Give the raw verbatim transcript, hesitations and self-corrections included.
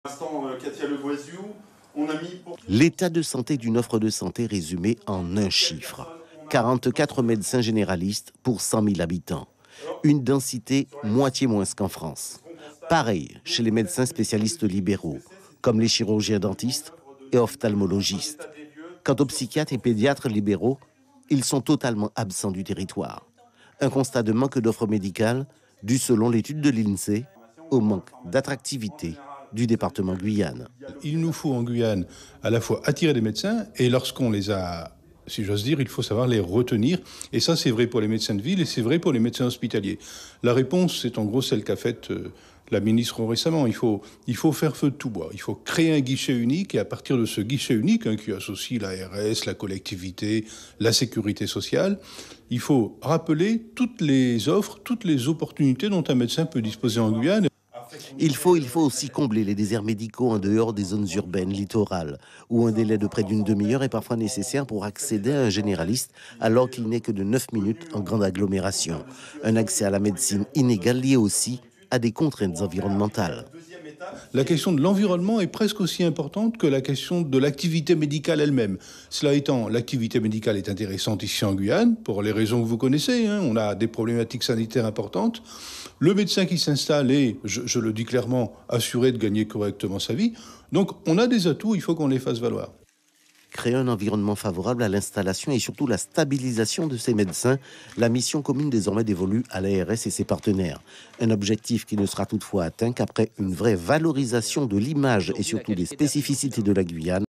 L'état de santé d'une offre de santé résumé en un chiffre. quarante-quatre médecins généralistes pour cent mille habitants. Une densité moitié moins qu'en France. Pareil chez les médecins spécialistes libéraux, comme les chirurgiens dentistes et ophtalmologistes. Quant aux psychiatres et pédiatres libéraux, ils sont totalement absents du territoire. Un constat de manque d'offres médicales dû, selon l'étude de l'INSEE, au manque d'attractivité du département Guyane. Il nous faut en Guyane à la fois attirer des médecins et lorsqu'on les a, si j'ose dire, il faut savoir les retenir. Et ça, c'est vrai pour les médecins de ville et c'est vrai pour les médecins hospitaliers. La réponse, c'est en gros celle qu'a faite euh, la ministre récemment. Il faut, il faut faire feu de tout bois. Il faut créer un guichet unique et à partir de ce guichet unique, hein, qui associe l'A R S, la collectivité, la sécurité sociale, il faut rappeler toutes les offres, toutes les opportunités dont un médecin peut disposer en Guyane. Il faut, il faut aussi combler les déserts médicaux en dehors des zones urbaines littorales, où un délai de près d'une demi-heure est parfois nécessaire pour accéder à un généraliste, alors qu'il n'est que de neuf minutes en grande agglomération. Un accès à la médecine inégal lié aussi à des contraintes environnementales. La question de l'environnement est presque aussi importante que la question de l'activité médicale elle-même. Cela étant, l'activité médicale est intéressante ici en Guyane, pour les raisons que vous connaissez. Hein. On a des problématiques sanitaires importantes. Le médecin qui s'installe est, je, je le dis clairement, assuré de gagner correctement sa vie. Donc on a des atouts, il faut qu'on les fasse valoir. Créer un environnement favorable à l'installation et surtout la stabilisation de ces médecins, la mission commune désormais dévolue à l'A R S et ses partenaires. Un objectif qui ne sera toutefois atteint qu'après une vraie valorisation de l'image et surtout des spécificités de la Guyane.